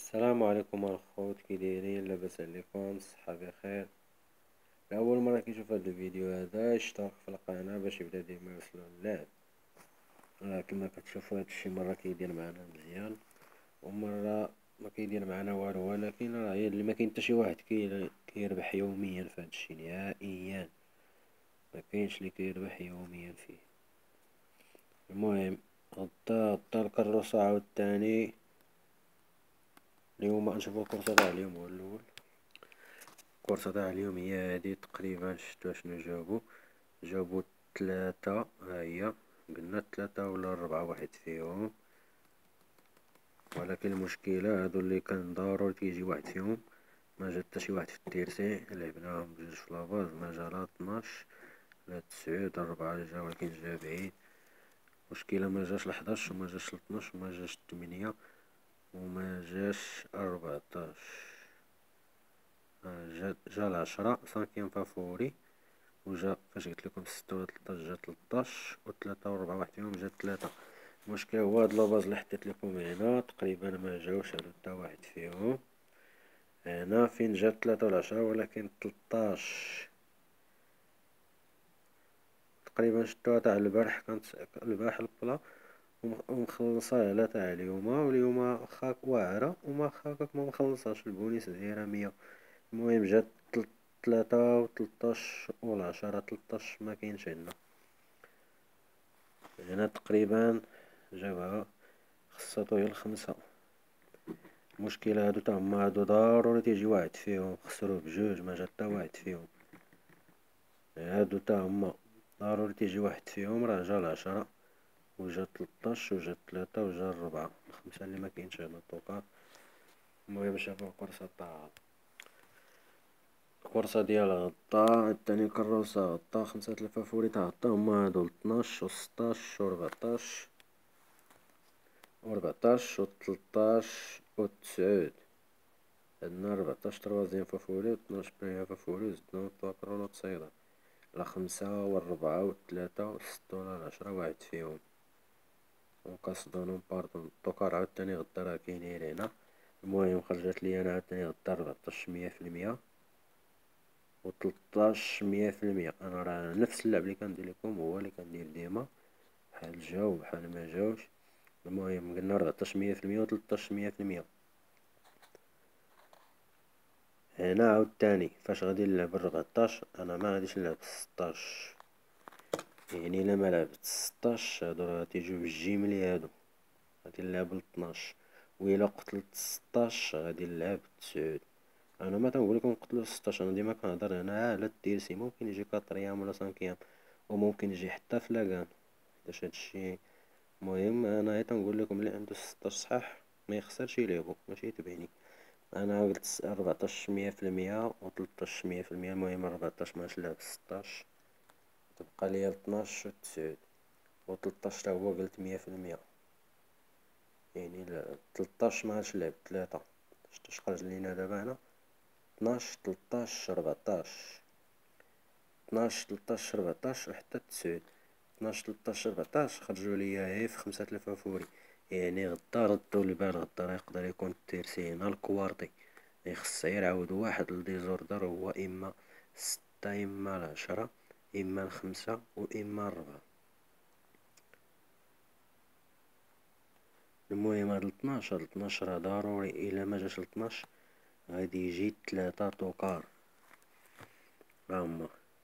السلام عليكم الخوت، كي دايرين؟ لاباس عليكم؟ صحة بخير. لأول مرة كيشوف هاد الفيديو هذا يشترك في القناة باش يبدا ديما يوصلو اللعب. كما كتشوفو هادشي مرة كيدير معنا مزيان ومرة ما كيدير معنا والو، ولكن راه هي اللي ما كاين حتى شي واحد كيربح يوميا في هادشي نهائيا. ما كاينش اللي كيربح يوميا فيه. المهم غدا الكروسة عاوتاني اليوم نشوفو الكورسة تاع اليوم هو الأول. الكورسة تاع اليوم هي هادي تقريبا. شتو شنو جابو ثلاثة، هي قلنا ثلاثة ولا ربعة واحد فيهم، ولكن المشكلة هادو اللي كان ضروري تيجي واحد فيهم ما جا حتى شي واحد في التيرسي. لعبناهم بجوج في لاباز، ما جا لا 12 لا 9. ربعة جا ولكن جا بعيد. المشكلة ما جاش ل11 وما جاش ل12 وما جاش 8 وما جاش 14. جا ل10 5 فافوري، وجا فاش قلتلكم 6 ولا 13 جا 13 و3 و4 واحد فيهم جا 3. المشكل هو هاد لاباز اللي حطيت لكم هنا تقريبا ما جاوش على حتى واحد فيهم. هنا فين جا 3 و10 ولكن 13 تقريبا شتوها تاع البارح. كانت البارح البلا ومخلصة على تاع اليوم، واليوم واخا واعرة وما خاكك ما مخلصاش البونيس دايرة 100. المهم جات 3 و 13 و10. 13 ما كاينش عندنا هنا تقريبا. جابها خصاتو هي ال5. المشكلة هادو تا هما هادو ضروري تيجي واحد فيهم، خسرو بجوج ما جا حتى واحد فيهم. هادو تا هما ضروري تيجي واحد فيهم، راه جا 10 وجا 13 وجا 3 وجا 4. 5 اللي ما كاينش هنا طوكا. المهم شافو الكورسة ديال غدا التاني كروسة غدا 5 الفافوري تاع غدا هما هادو 12 و 16 و 14 و 14 و 13 و 9. عندنا 14 تروازيام فافوري و 12 بريمير فافوري وزدناهم 3 كرونات صيدا. لا 5 و 4 و 3 و 6 ولا 10 واحد فيهم ونقصدونهم باردون. الطوكار عاوتاني غدا راه كاينين هنا. المهم خرجت لي انا عاوتاني غدا 14 100% و 13 100%. انا راه نفس اللعب اللي كندير لكم هو اللي كندير ديما، بحال جاو بحال ما جاوش. المهم قلنا 14 100% و 13 100%. هنا عاوتاني فاش غادي نلعب 14 انا ما غاديش نلعب 16. يعني الا ما لعبت 16 هادو راه تيجيو بالجيملي، هادو غادي نلعب 12. وإلا قتلت 16 غادي نلعب 9. انا ما تنقول لكم قتلوا 16، انا ديما كنهضر هنا على التيرسي. ممكن يجي 4 ولا 5 وممكن يجي حتى في لاكان حيتاش هادشي. المهم انا غير تنقول لكم اللي عنده 16 صحاح ما يخسرش يلعبو ماشي يتبعني. انا قلت 14 100% و 13 100%. المهم 14 ماش لعب 16 تبقى ليا 12 و 9 و 13 تا هو قلت 100%. يعني 13 ماش لعب 3. شتو خرج لينا دابا هنا 12 13 14 12 13 14 حتى 9. 12 13 14 خرجوا ليا غير في 5 الفافوري. يعني غدا ردوا البال، غدا راه يقدر يكون التيرسي هنا الكوارطي. خص غير يعاودو واحد الديزوردر هو اما 6 اما 10 اما 5 و اما 4. المهم هاد 12 راه ضروري. الا ما جاش 12 غادي يجي 3 طوكار. هما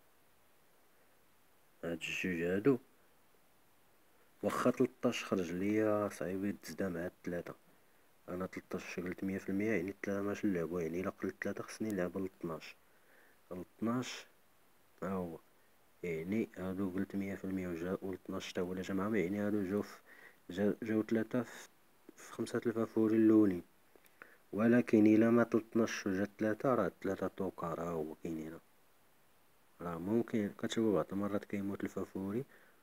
هاد الجوج هادو واخا 13 خرج ليا صعيب تزدا مع 3. انا 13 قلت 100%، يعني 3 ماش نلعبو. يعني الا قلت 3 خصني نلعب ل 12. ل 12 ها هو. يعني هادو قلت 100% وجا و 12 تا هو اللي جا معاهم. يعني هادو جاو 3 في 5 الفافوري الاولين. ولكن الا ما 12 وجا 3 راه 3 طوكار ها هو كاين هنا. راه ممكن كتشوفو بعض المرات كيموت الفافوري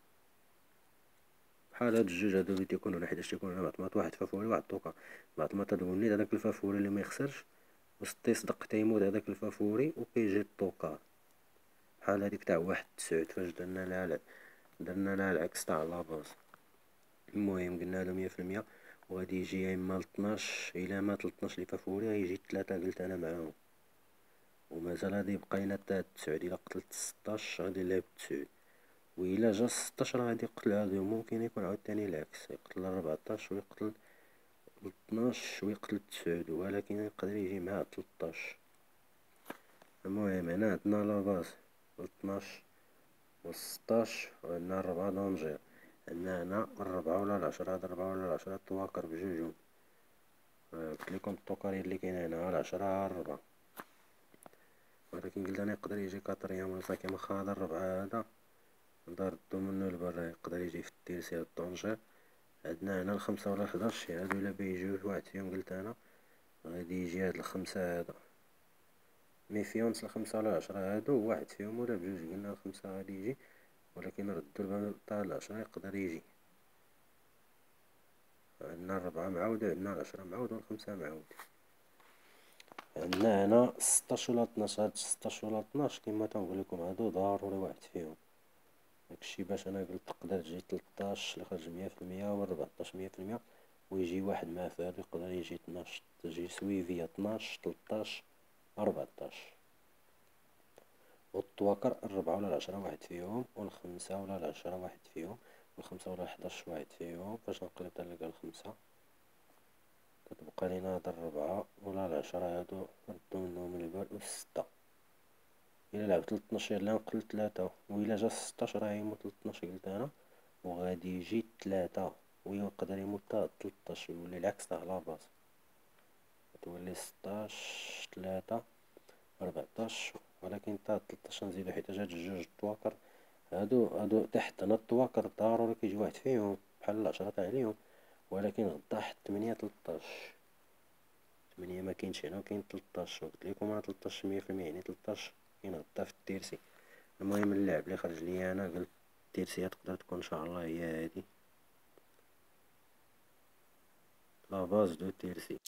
بحال هاد الجوج هادو اللي تيكونو هنا، حيتاش تيكون هنا بعض المرات واحد فافوري واحد طوكار. بعض المرات تقولني هداك الفافوري اللي ما يخسرش وسط يصدق تيموت هداك الفافوري وكيجي الطوكار. بحال هاديك تاع واحد 9 فاش درنا لها العكس تاع لاباز. المهم قلنا هادو 100%. وغادي يجي يا اما لطناش، الا مات لطناش لي فافوري غيجي تلاتة قلت انا معاهم، ومازال غادي يبقى لينا تا تسعود. الا قتلت ستاش غادي نلعب تسعود، وإلا جا ستاش راه غادي يقتل عادو. ممكن يكون عاوتاني العكس، يقتل ربعطاش ويقتل لطناش ويقتل تسعود، ولكن يقدر يجي مع تلطاش. المهم هنا عندنا لاباز لطناش وستاش، وعندنا ربعة دونجير. عندنا هنا الربعة ولا العشرة، هاد الربعة ولا العشرة تواكر بجوجهم. قلتلكم الطوكريات لي كاين هنا العشرة ها الربعة، ولكن قلت انا يقدر يجي كاتريام ولا ساكيام. واخا هذا الربعة هذا نقدر ردو منو لبرا، يقدر يجي في التيرسي هاد الدونجير. عندنا هنا الخمسة ولا الحداش، هادو الا بيجيو واحد فيهم قلت انا غادي يجي هاد الخمسة هذا ميفيونس. الخمسة ولا العشرة هادو واحد فيهم ولا بجوج، قلنا الخمسة غادي يجي، ولكن ردو البال تاع العشرة يقدر يجي. عندنا الربعة معاود، عندنا العشرة معاود، والخمسة معاود. عندنا هنا ستاش ولا طناش، هاد ستاش ولا طناش كيما تنقولكم هادو ضروري واحد فيهم. داكشي باش انا قلت تقدر تجي تلطاش اللي خرج 100% وربعطاش 100%، ويجي واحد معاه في هادو يقدر يجي طناش، تجي سويفية طناش تلطاش ربعطاش. والطواكر الربعة ولا العشرة واحد فيهم، والخمسة ولا العشرة واحد فيهم، والخمسة ولا الحداش واحد فيهم. باش نقلب تنلقى الخمسة، كتبقى لينا هاد الربعة ولا العشرة هادو ردو منهم البال، والستة. إلا لعبت لطناش يلاه نقتل تلاتة، وإلا جا ستاش راه يموت لطناش قلت أنا، وغادي يجي تلاتة ويقدر يموت تا تلطاش، يولي العكس تاع لاباز، تولي ستاش تلاتة ربعطاش. ولكن تا تلطاش نزيدو حيت جات جوج طواكر. هادو تحت هنا الطواكر ضروري كيجي واحد فيهم بحال العشرة تاع اليوم، ولكن غدا حط تمنية تلطاش. تمنية مكاينش هنا وكاين تلطاش، قلتلكم انا تلطاش 100%، يعني تلطاش كاين غدا في التيرسي. المهم اللعب اللي خرج ليا انا قلت التيرسي تقدر تكون ان شاء الله هي هادي لا باز دو تيرسي.